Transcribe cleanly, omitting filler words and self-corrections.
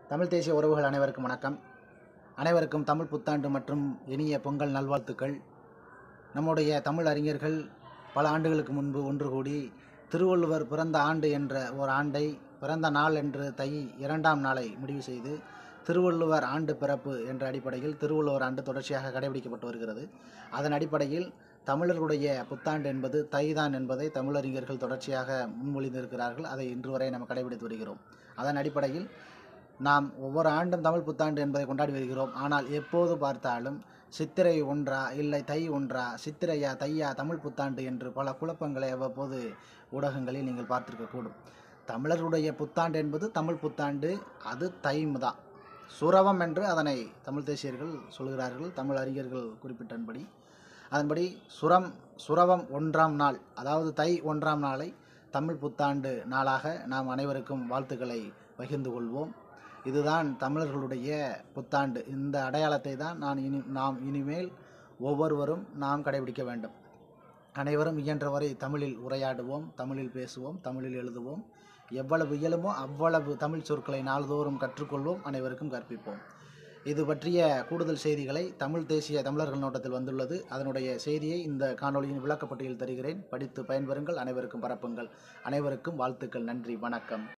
தமிழ் தேசிய உறவுகள் அனைவருக்கும் வணக்கம். அனைவருக்கும் தமிழ் புத்தாண்டு மற்றும் இனிய பொங்கல் நல்வாழ்த்துக்கள். நம்முடைய தமிழ் அறிஞர்கள் பல ஆண்டுகளுக்கு முன்பு ஒன்று கூடி திருவள்ளுவர் பிறந்த ஆண்டு என்ற ஒரு ஆண்டை, பிறந்த நாள் என்று தை 2ஆம் நாளை முடிவு செய்து திருவள்ளுவர் ஆண்டு பிறப்பு என்ற அடிப்படையில் திருவள்ளுவர் ஆண்டு தொடர்ச்சியாக கடைபிடிக்கப்பட்டு வருகிறது. அதன் அடிப்படையில் தமிழர்களுடைய புத்தாண்டு என்பது தைதான் என்பதை தமிழறிஞர்கள் தொடர்ச்சியாக முன்மொழிந்திருக்கிறார்கள். அதை இன்று வரை நாம் கடைபிடித்து வருகிறோம். அதன் அடிப்படையில் நாம் ஒவ்வொரு ஆண்டும் தமிழ் புத்தாண்டு என்பதை கொண்டாடி வருகிறோம். ஆனால் எப்போது பார்த்தாலும் சித்திரை ஒன்றா இல்லை தை ஒன்றா, சித்திரையா தையா தமிழ் புத்தாண்டு என்று பல குழப்பங்களை அவ்வப்போது ஊடகங்களில் நீங்கள் பார்த்திருக்கக்கூடும். தமிழர்களுடைய புத்தாண்டு என்பது தமிழ் புத்தாண்டு, அது தை தான். சுரவம் என்று அதனை தமிழ் தேசியர்கள் சொல்கிறார்கள், தமிழ் அறிஞர்கள் குறிப்பிட்டபடி. அதன்படி சுரவம் 1ஆம் நாள், அதாவது தை 1ஆம் நாளை தமிழ் புத்தாண்டு நாளாக நாம் அனைவருக்கும் வாழ்த்துக்களை பகிர்ந்து கொள்வோம். இதுதான் தமிழர்களுடைய புத்தாண்டு. இந்த அடையாளத்தை தான் நாம் இனிமேல் ஒவ்வொருவரும் நாம் கடைபிடிக்க வேண்டும். அனைவரும் இயன்றவரை தமிழில் உரையாடுவோம், தமிழில் பேசுவோம், தமிழில் எழுதுவோம். எவ்வளவு இயலுமோ அவ்வளவு தமிழ் சொற்களை நாள்தோறும் கற்றுக்கொள்வோம், அனைவருக்கும் கற்பிப்போம். இது பற்றிய கூடுதல் செய்திகளை தமிழ் தேசிய தமிழர்கள் நோட்டத்தில் வந்துள்ளது. அதனுடைய செய்தியை இந்த காணொளியின் விளக்கப்பட்டியல் தருகிறேன். படித்து பயன்பெறுங்கள், அனைவருக்கும் பரப்புங்கள். அனைவருக்கும் வாழ்த்துக்கள். நன்றி, வணக்கம்.